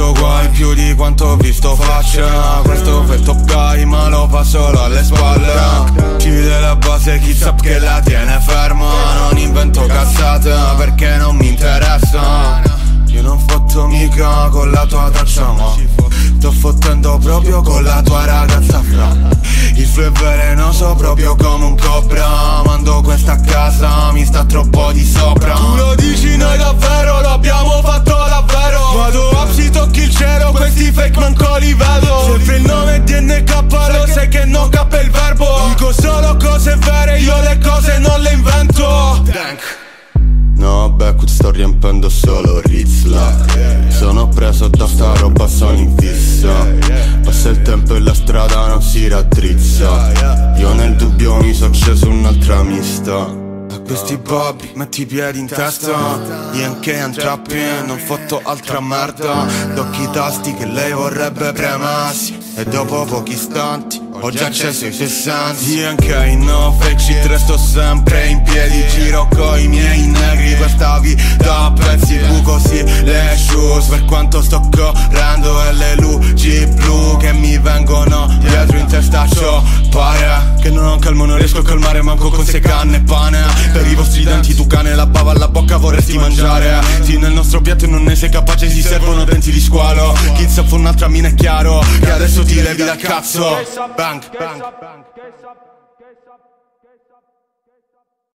visto guai più di quanto ho visto faccia. Questo fa il top guy ma lo fa solo alle spalle. Chiude la base, chi sa che la tiene ferma. Non invento cazzate perché non mi interessa. Io non fotto mica con la tua traccia, ma sto fottendo proprio con la tua ragazza fra. Il flow è velenoso proprio come un cobra. Mando questa a casa, mi sta troppo di sopra. Tu lo dici, noi davvero lo abbiamo fatto davvero. Vado up, si tocchi il cielo, questi fake manco li vedo. Sempre il nome DNK, lo sai che non cappa il verbo. Dico solo cose vere, io le cose non le invento. No, Backwood sto riempendo solo Rizla. Sono preso da sta roba, sono in fissa. Passa il tempo e la strada non si raddrizza. Io nel dubbio mi so acceso un'altra mista. A questi babbi metti i piedi in testa. Io che antrappi, non fotto altra merda. Tocchi i tasti che lei vorrebbe premessi. E dopo pochi istanti ho già acceso i suoi sensi. Io che no fake shit, resto sempre in piedi. Giro coi miei negri, questa vita a pezzi. Buco sì le shoes, per quanto sto correndo. E le luci blu che mi vengono dietro in testa. Ciò pare che non ho calmo, non riesco a calmare manco con 6 canne e pane. Per i vostri denti tu cane, la bava alla bocca vorresti mangiare. Sì, nel nostro piatto non ne sei capace, si servono denti di squalo. Chi sa fa un'altra mina è chiaro che adesso ti levi dal cazzo. Bang, bang.